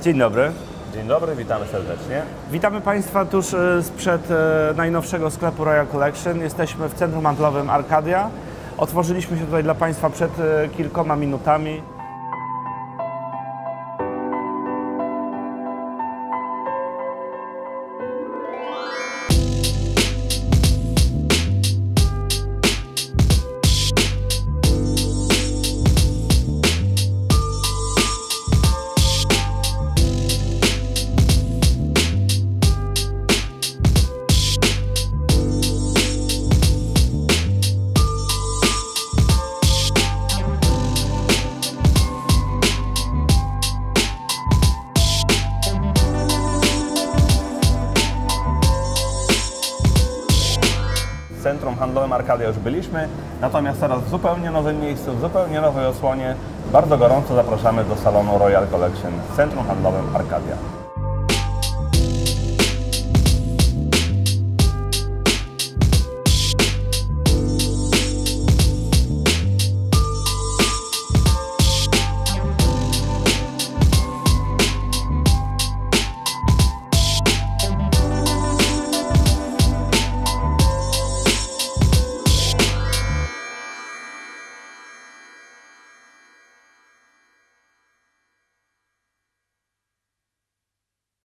Dzień dobry. Dzień dobry, witamy serdecznie. Witamy Państwa tuż sprzed najnowszego sklepu Royal Collection. Jesteśmy w centrum handlowym Arcadia. Otworzyliśmy się tutaj dla Państwa przed kilkoma minutami. W centrum handlowym Arcadia już byliśmy, natomiast teraz w zupełnie nowym miejscu, w zupełnie nowej odsłonie. Bardzo gorąco zapraszamy do salonu Royal Collection w centrum handlowym Arcadia.